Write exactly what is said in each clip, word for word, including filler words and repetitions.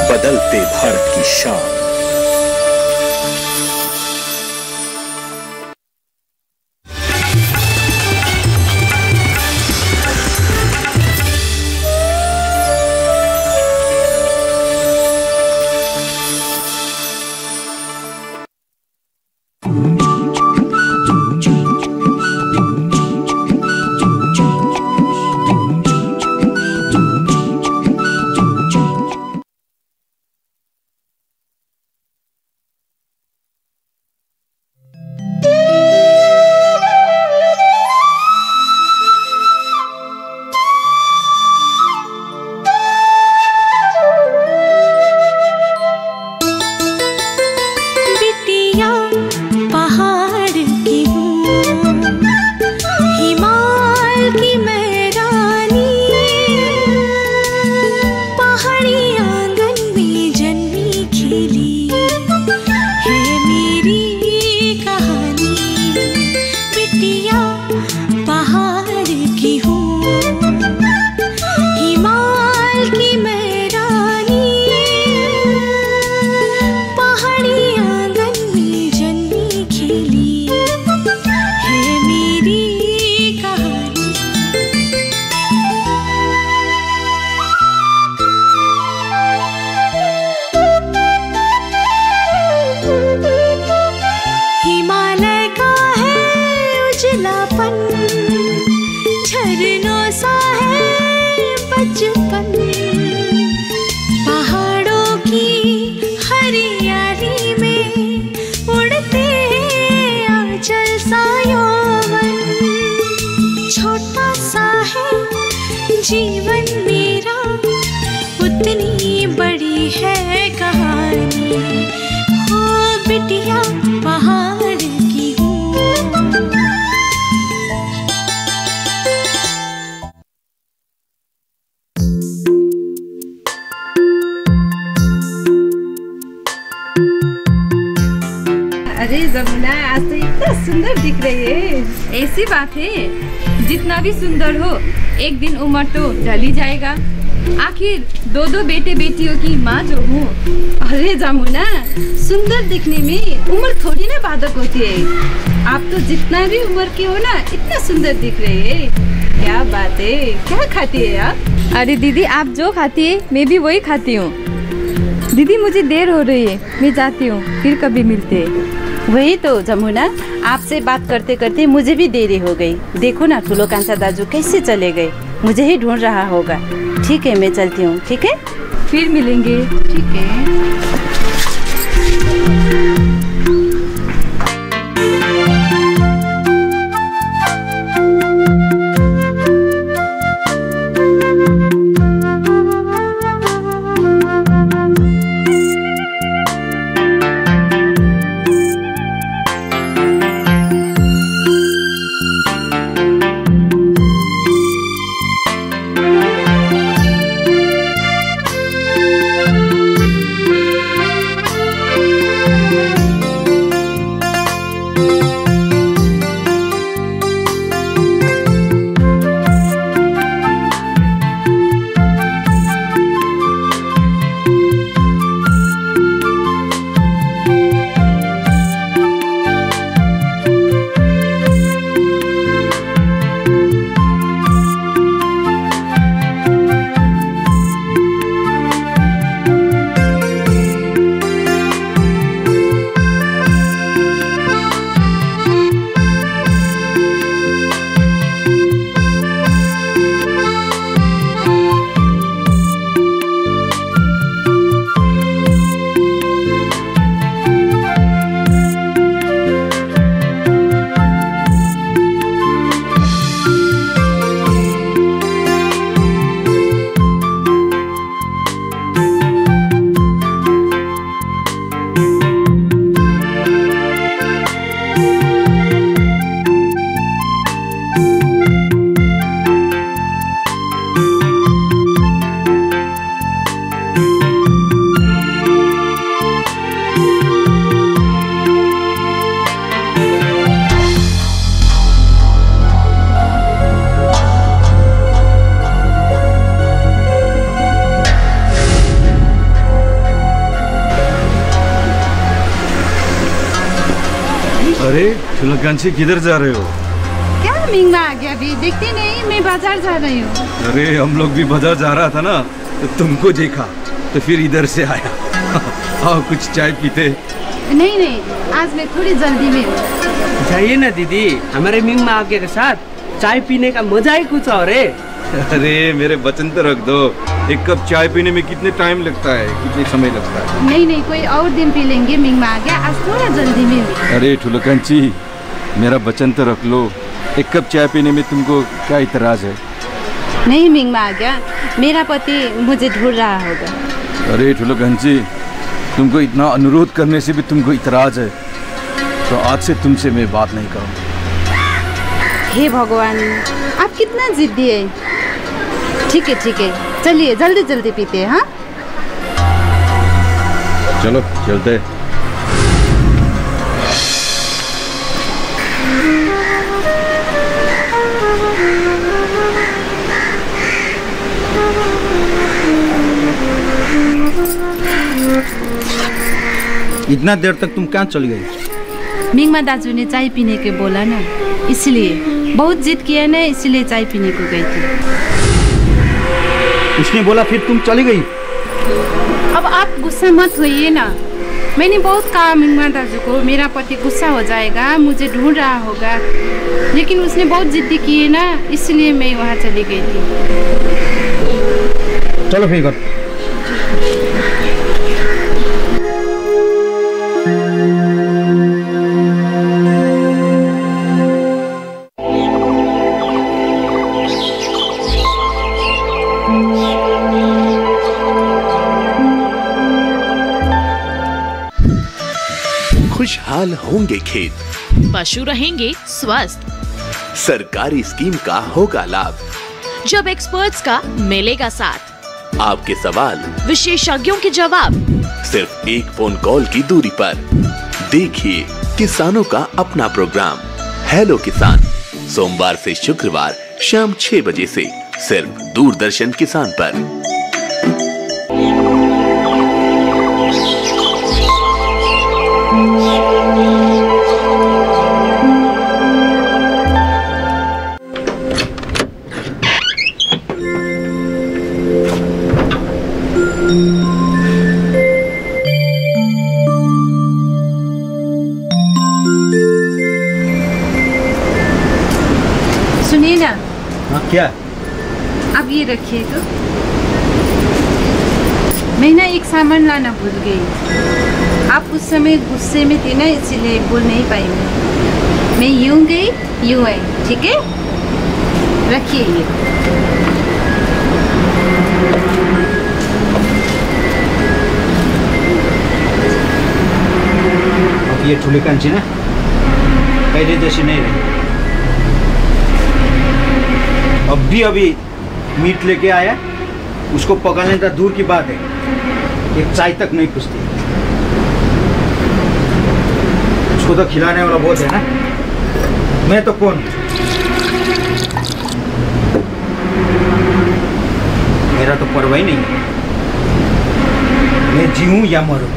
बदलते भारत की शान। अरे जमुना, आज तो इतना सुंदर दिख रही है। ऐसी बात है, जितना भी सुंदर हो एक दिन उम्र तो ढल ही जाएगा। आखिर दो दो बेटे बेटियों की माँ जो हूँ। अरे जमुना, सुंदर दिखने में उम्र थोड़ी ना बाधक होती है। आप तो जितना भी उम्र के हो ना, इतना सुंदर दिख रही है। क्या बात है, क्या खाती है आप? अरे दीदी, आप जो खाती है मैं भी वही खाती हूँ। दीदी मुझे देर हो रही है, मैं जाती हूँ, फिर कभी मिलते हैं। वही तो जमुना, आपसे बात करते करते मुझे भी देरी हो गई। देखो ना ठुलो कांचा दाजू कैसे चले गए, मुझे ही ढूंढ रहा होगा। ठीक है, मैं चलती हूँ। ठीक है, फिर मिलेंगे। ठीक है। अरे ठुलकांची किधर जा रहे हो? क्या मिंगमा आ गया अभी? देखती नहीं, मैं बाजार जा रही हूँ। अरे हम लोग भी बाजार जा रहा था ना, तो तुमको देखा तो फिर इधर से आया। आओ कुछ चाय पीते। नहीं नहीं, आज मैं थोड़ी जल्दी में हूँ। जाइए ना दीदी, हमारे मिंगमा आगे के साथ चाय पीने का मजा ही कुछ और है। अरे मेरे वचन तो रख दो, एक कप चाय पीने में कितने टाइम लगता है, कितने समय लगता है? नहीं नहीं, कोई और दिन पी लेंगे, मिंगमा आ गया, आज थोड़ा जल्दी में हूँ। अरे ठुलकांची, मेरा वचन तो रख लो, एक कप चाय पीने में तुमको क्या इतराज है? नहीं मिंगमा आ गया, मेरा पति मुझे ढूंढ रहा होगा। अरे ठुलकांची, तुमको इतना अनुरोध करने से भी तुमको इतराज है, तो आज से तुमसे मैं बात नहीं करूँगा। हे भगवान, आप कितना जिद्दी है। ठीक है ठीक है, चलिए जल्दी जल्दी पीते हैं। हाँ चलो चलते। इतना देर तक तुम कहाँ चली गई? मिंगमा दाजू ने चाय पीने के बोला ना, इसलिए बहुत जिद किया ना, इसलिए चाय पीने को गई थी। उसने बोला फिर तुम चली गई? अब आप गुस्सा मत होइए ना, मैंने बहुत कहा मिंगमा दाजू को मेरा पति गुस्सा हो जाएगा, मुझे ढूंढ रहा होगा, लेकिन उसने बहुत जिद्दी की है ना, इसलिए मैं वहाँ चली गई थी। चलो फिर घर। खुशहाल होंगे खेत, पशु रहेंगे स्वस्थ, सरकारी स्कीम का होगा लाभ, जब एक्सपर्ट्स का मिलेगा साथ, आपके सवाल विशेषज्ञों के जवाब, सिर्फ एक फोन कॉल की दूरी पर। देखिए किसानों का अपना प्रोग्राम हेलो किसान, सोमवार से शुक्रवार शाम छह बजे से सिर्फ दूरदर्शन किसान पर। सुनिए ना। हाँ क्या? अब ये रखिए तो। मैं ना एक सामान लाना भूल गई, आप उस समय गुस्से में थे ना, इसीलिए बोल नहीं पाई मैं। मैं यूं गई यूं आई, ठीक है? रखिए ये। अब ये ठुलकांची ना पहले जैसी नहीं रही। अब भी अभी मीट लेके आया, उसको पकाने का दूर की बात है, एक चाय तक नहीं पूछती। उसको तो खिलाने वाला बहुत है ना, मैं तो कौन? मेरा तो परवाह ही नहीं है, मैं जीऊं या मरूं।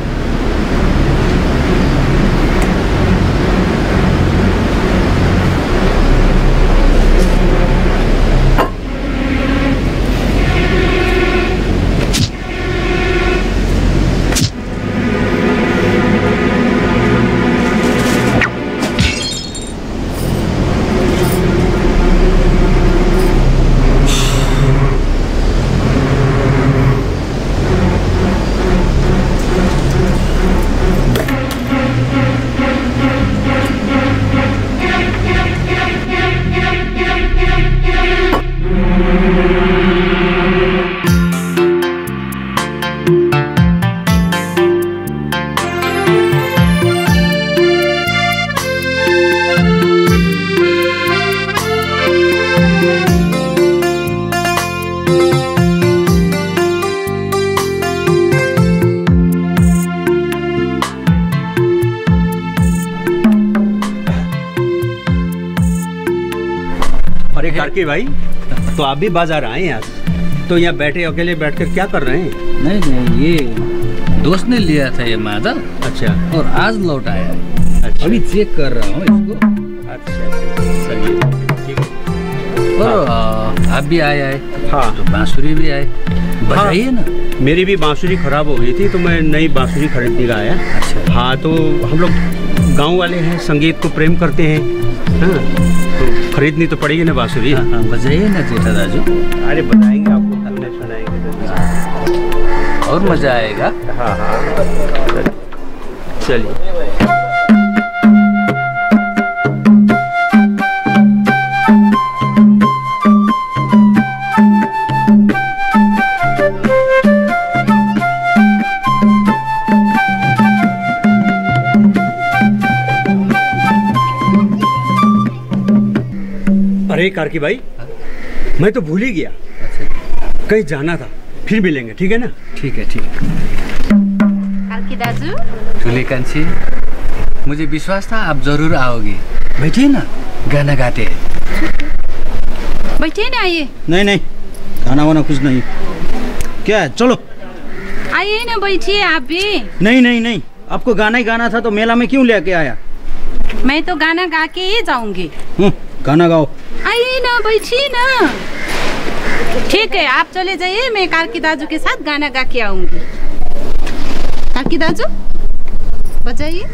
अरे कार्की भाई, तो आप भी बाजार आए हैं आज, तो यहाँ बैठे अकेले बैठकर क्या कर रहे हैं? नहीं नहीं, ये दोस्त ने लिया था ये मादल। अच्छा। और आज लौट आया है। अच्छा। अभी चेक कर रहा हूँ इसको। अच्छा चलिए ठीक है। और आप भी आए आए हाँ तो बांसुरी भी आए, बजाइए ना। मेरी भी बांसुरी खराब हो गई थी तो मैं नई बांसुरी खरीदने का आया। अच्छा हाँ, तो हम लोग गांव वाले हैं, संगीत को प्रेम करते हैं, हाँ तो खरीदनी तो पड़ेगी ना बांसुरी। हाँ हाँ बजाइए ना जेठा दाजू। अरे बताएंगे आपको, अपने सुनाएंगे और मजा आएगा। हाँ हाँ चलिए। अरे कार्की भाई, मैं तो भूल ही गया। अच्छा कहीं जाना था, फिर मिलेंगे, ठीक है ना? ठीक है ठीक है। कार्की दाजू, ठुले कान्छी, मुझे विश्वास था आप जरूर आओगे। बैठिए ना, गाना गाते हैं। बैठिए ना, आइए। नहीं नहीं, खाना वाना कुछ नहीं। क्या है, चलो आइए ना, बैठिए आप भी। नहीं नहीं नहीं, आपको गाना ही गाना था तो मेला में क्यों लेके आया? मैं तो गाना गा के ही जाऊंगी। गाना गाओ। आइए ना, बैठिए ना। ठीक है, आप चले जाइए, मैं कार्की दाजू के साथ गाना गा के आऊंगी। कार्की दाजू बजाइए।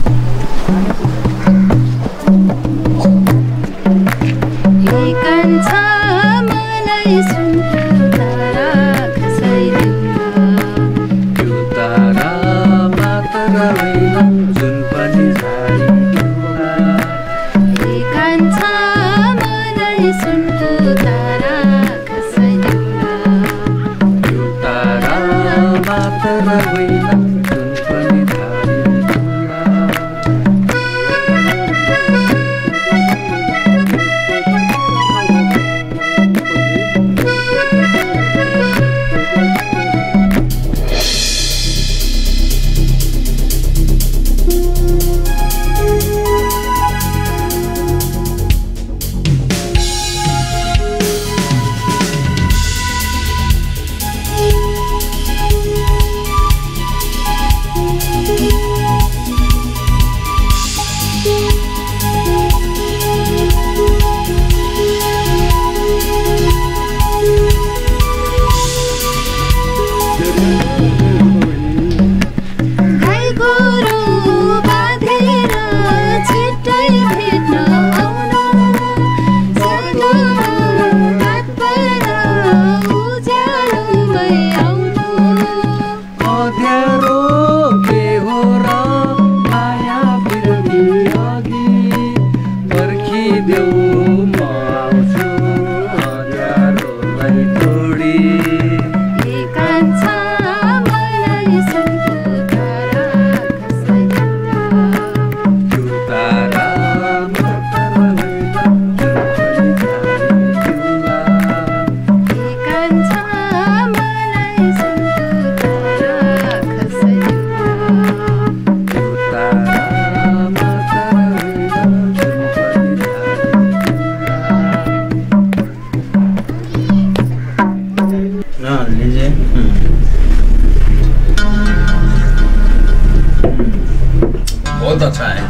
बहुत अच्छा है।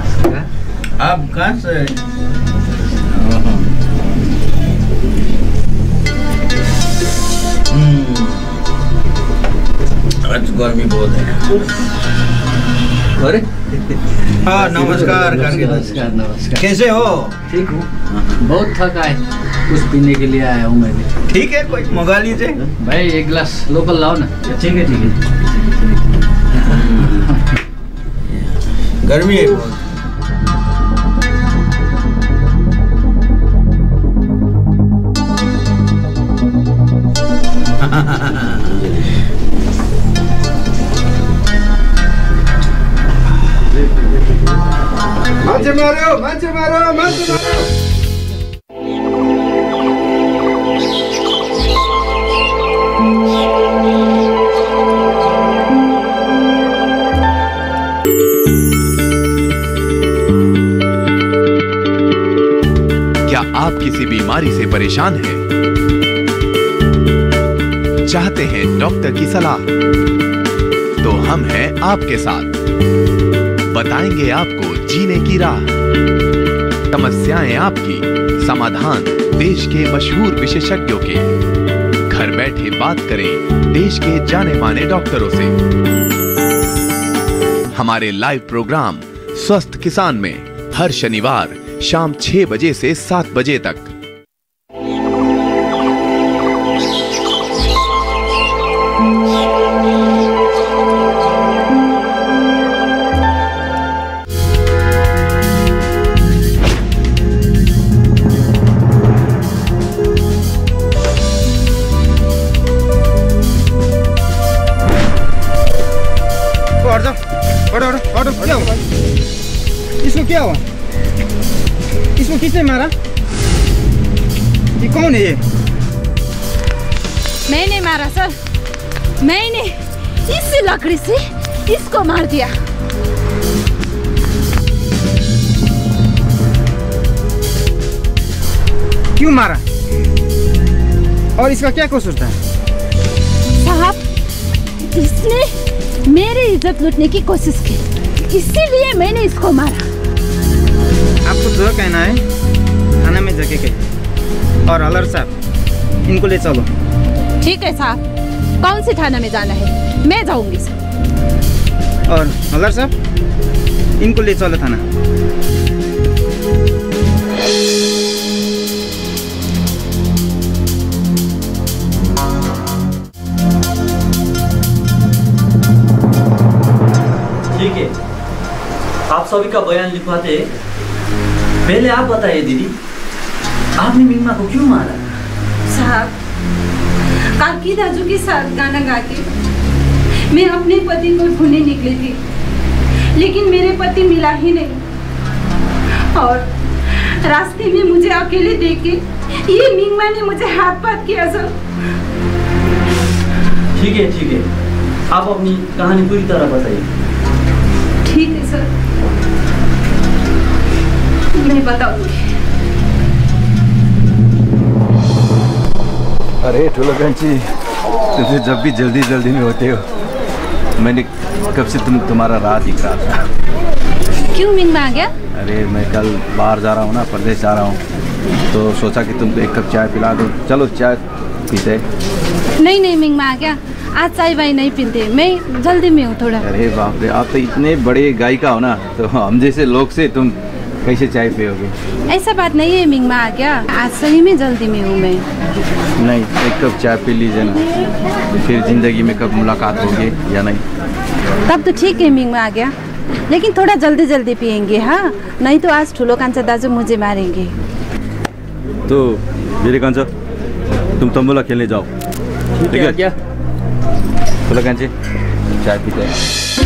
आप कहाँ से? आज गर्मी बहुत है। अरे हाँ नमस्कार। नमस्कार नमस्कार। कैसे हो? ठीक हूँ, बहुत थका है, कुछ पीने के लिए आया हूँ मैंने। ठीक है, कोई मंगा लीजिए। भाई एक गिलास लोकल लाओ ना। ठीक है ठीक है। गर्मी है बहुत। मांझे मारो मांझे मारो मांझे मारो। क्या आप किसी बीमारी से परेशान हैं? चाहते हैं डॉक्टर की सलाह? तो हम हैं आपके साथ, बताएंगे आपको जीने की राह। समस्याएं आपकी, समाधान देश के मशहूर विशेषज्ञों के। घर बैठे बात करें देश के जाने माने डॉक्टरों से। हमारे लाइव प्रोग्राम स्वस्थ किसान में हर शनिवार शाम छह बजे से सात बजे तक। इसको क्या हुआ? इसको किसने मारा? ये कौन है ये? मैंने मारा सर, मैंने इस लकड़ी से इसको मार दिया। क्यों मारा? और इसका क्या कसूर था? साहब, इसने मेरी इज्जत लूटने की कोशिश की, इसीलिए मैंने इसको मारा। आपको जो कहना है थाना में जाके कहिए। और हलर साहब, इनको ले चलो। ठीक है साहब, कौन सी थाना में जाना है? मैं जाऊंगी सर। और हलर साहब, इनको ले चलो थाना। ठीक है, आप सभी का बयान लिखवाते। पहले आप बताइए दीदी, आपने मिंगमा को क्यों मारा? साहब, काकी दाजू के साथ गाना गा के मैं अपने पति को ढूंढने निकली थी, लेकिन मेरे पति मिला ही नहीं। और रास्ते में मुझे अकेले देख के ये मिंगमा ने मुझे हाथ पात किया सर। ठीक है ठीक है, आप अपनी कहानी पूरी तरह बताइए। ठीक है सर, मैं बताऊंगी। अरे ठुलकंची, तुझे जब भी जल्दी जल्दी में होते हो। मैंने कब से तुम तुम्हारा राह दिख रहा था। क्यों मिंगमा आ गया? अरे मैं कल बाहर जा रहा हूँ ना, प्रदेश जा रहा हूँ, तो सोचा कि तुमको एक कप चाय पिला दूँ। चलो चाय पीते। नहीं नहीं, मिंगमा आ गया। आज चाय वाय नहीं पीते, मैं जल्दी में हूँ थोड़ा। अरे बाप रे, आप तो इतने बड़े गायिका हो ना, तो हम जैसे लोग से तुम कैसे चाय पियोगे? ऐसा बात नहीं है मिंगमा आ गया, आज सही में जल्दी में हूँ मैं। नहीं, एक कप चाय पी लीजिए ना, फिर जिंदगी में कब मुलाकात होगी या नहीं। तब तो ठीक है मिंगमा आ गया, लेकिन थोड़ा जल्दी जल्दी पियेंगे हाँ, नहीं तो आज ठुलो कांचा दाजू मुझे मारेंगे। तो मेरे कांचा, तुम तंबोला खेलने जाओ। ठीक है क्या? ठुलो कांचे, चाय पीते हैं।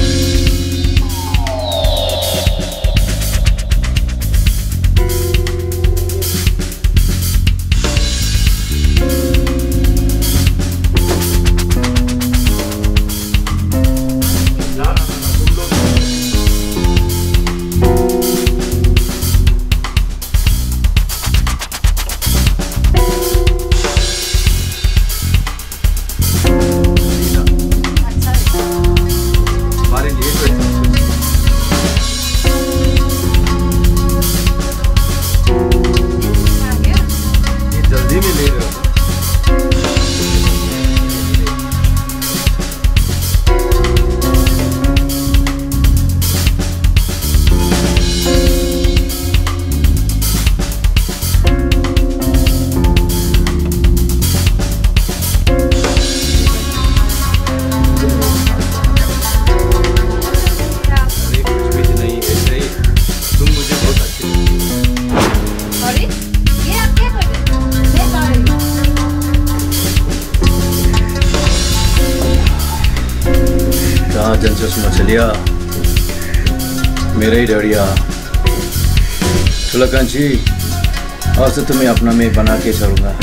मछलिया मेरे ही डरिया। ठुलकांची, आज से तुम्हें अपना मैं बना के चलूंगा।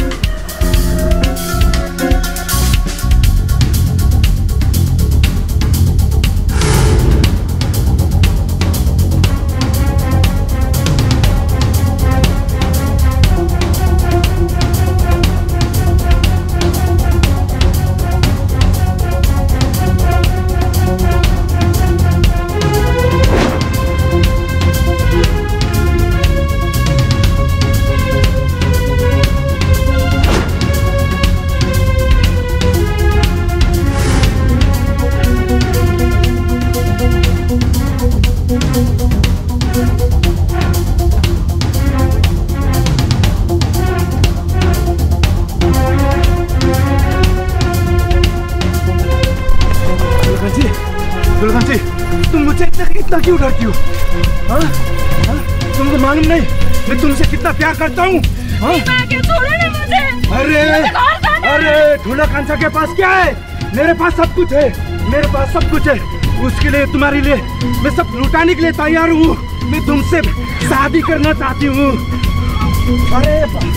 इतना क्यों डरती हो? हाँ? हाँ? तुमको मालूम नहीं मैं तुमसे कितना प्यार करता हूँ? हाँ? अरे अरे ढूला कांसा के पास क्या है? मेरे पास सब कुछ है, मेरे पास सब कुछ है। उसके लिए तुम्हारे लिए मैं सब लुटाने के लिए तैयार हूँ। मैं तुमसे शादी करना चाहती हूँ। अरे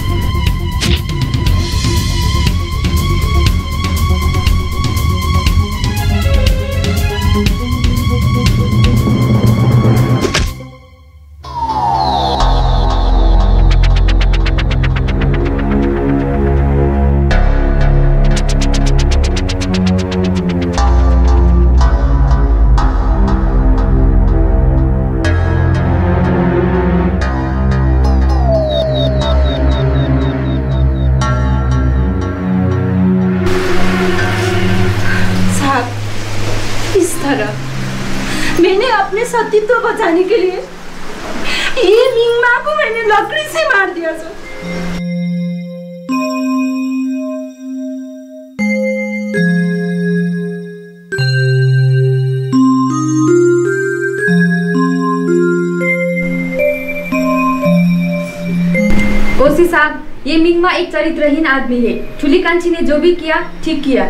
मैंने अपने सतीत्व बचाने के लिए ये मिंगमा को मैंने लकड़ी से मार दिया सर। ओसी साहब, ये मिंगमा एक चरित्रहीन आदमी है। ठुली कांची ने जो भी किया ठीक किया।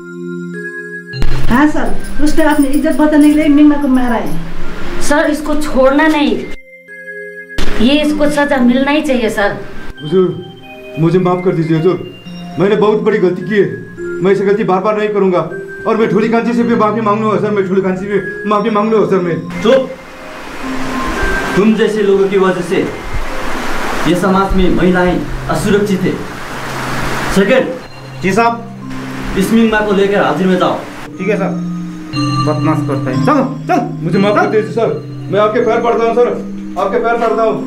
हाँ सर, उसने अपनी इज्जत बचाने के लिए मिंगमा को मारा है। सर इसको छोड़ना नहीं, ये इसको सजा मिलना ही चाहिए सर। हुजूर, मुझे माफ कर दीजिए हुजूर, मैंने बहुत बड़ी गलती की है। मैं ऐसी गलती बार बार नहीं करूंगा और मैं ठुली कांची से भी माफी मांग लूंगा सर। मैं ठुली कांची से भी माफी मांग लूंगा सर। मैं चुप। तुम जैसे लोगों की वजह से ये समाज में महिलाएं असुरक्षित है। सेकंड जी साहब, इस मिंगमा को लेकर हाजिर में जाओ। ठीक है सर। बदमाश करता है। चलो चल, मुझे माफ कर दीजिए सर। मैं आपके पैर पड़ता हूँ सर, आपके पैर पड़ता हूँ।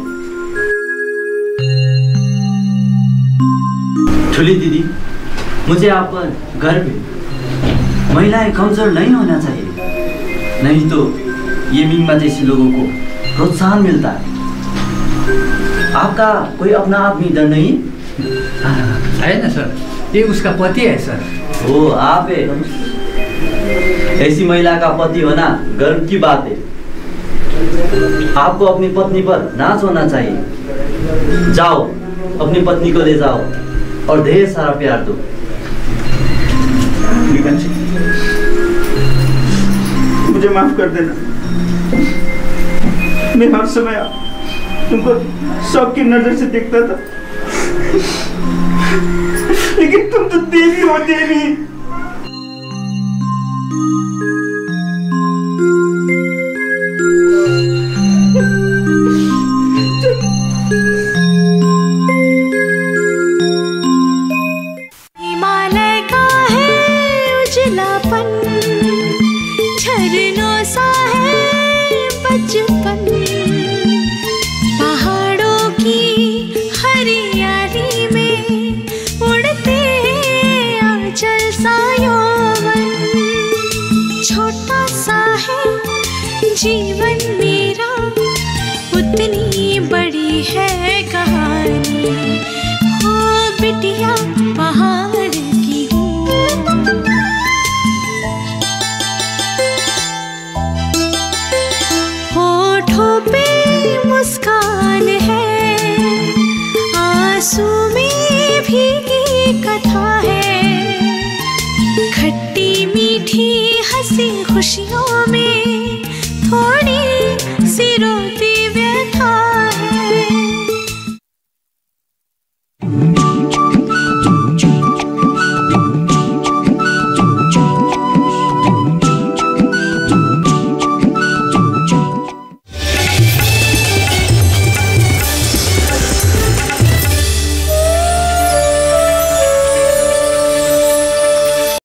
ठुली दीदी, मुझे आप पर गर्व है। महिलाएं कमजोर नहीं होना चाहिए, नहीं तो ये मिंगमा जैसे लोगों को प्रोत्साहन मिलता है। आपका कोई अपना आदमी डर नहीं है ना सर? ये उसका पति है सर। ओ आप है। ऐसी महिला का पति होना गर्व की बात है। आपको अपनी पत्नी पर नाच होना चाहिए। जाओ, अपनी पत्नी को ले जाओ और ढेर सारा प्यार दो। मुझे माफ कर देना। मैं हर समय तुमको शौक की नजर से देखता था, लेकिन तुम तो देवी हो देवी। हिमालय का है उजलापन, झरनों सा है बचपन, पहाड़ों की हरियाली में उड़ते आंचल सा यौवन। छोटा सा है जीवन मेरा, उतनी बड़ी है कहानी। हो बिटिया पहाड़ की हूँ, होठों पे मुस्कान है, आंसू में भीगी कथा है। खट्टी मीठी हंसी खुशियों में